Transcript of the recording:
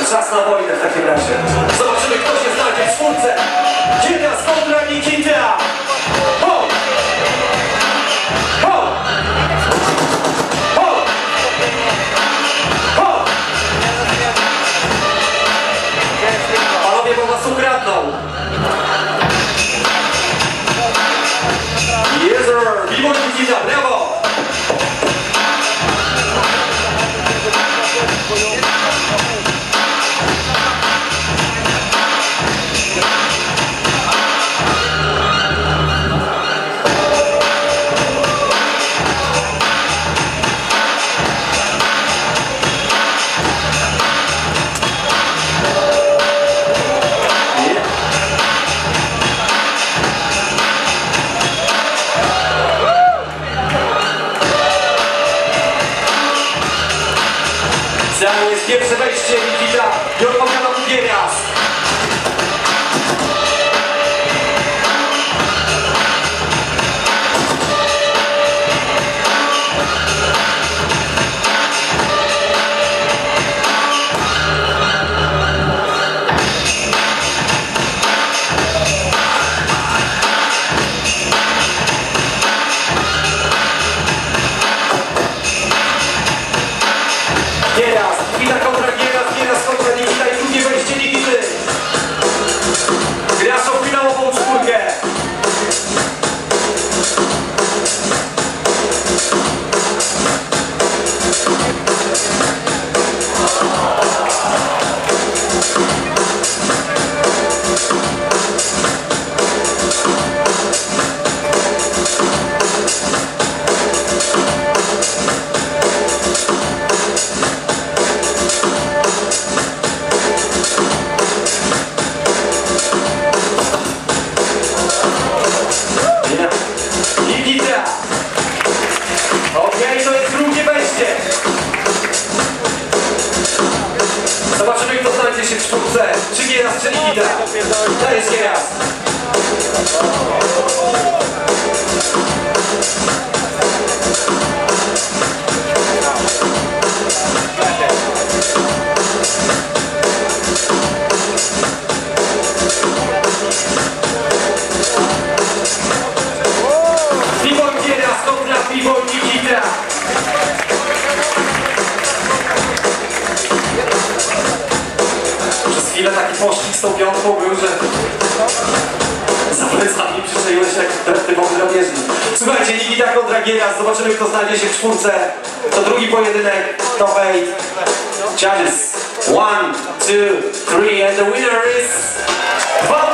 czas na wojnę w takim razie. Zobaczymy, kto się znajdzie w czwórce. Kieras kontra Nikita. Ho! Ho! Ho! Ho! Panowie, bo was ukradną. Jezer, mimo Nikita, brawo! Jest pierwsze wejście Nikita i odpowiada mu Kieras. Nikita kontra Kieras, Kieras kontra Nikita i drugie wejście Nikity. Grasz o finałową czwórkę. Okej, to jest drugie wejście. Zobaczymy, kto znajdzie się w czwórce. Czy Kieras, czy Nikita. To jest Kieras. Piwo Nikita. Przez chwilę taki pościg z tą piątką był, że za plecami przyczaiłeś jak typowy drapieżnik. Słuchajcie, Nikita kontra Kieras. Zobaczymy, kto znajdzie się w czwórce. To drugi pojedynek, top 8. Judges 1, 2, 3 and the winner is...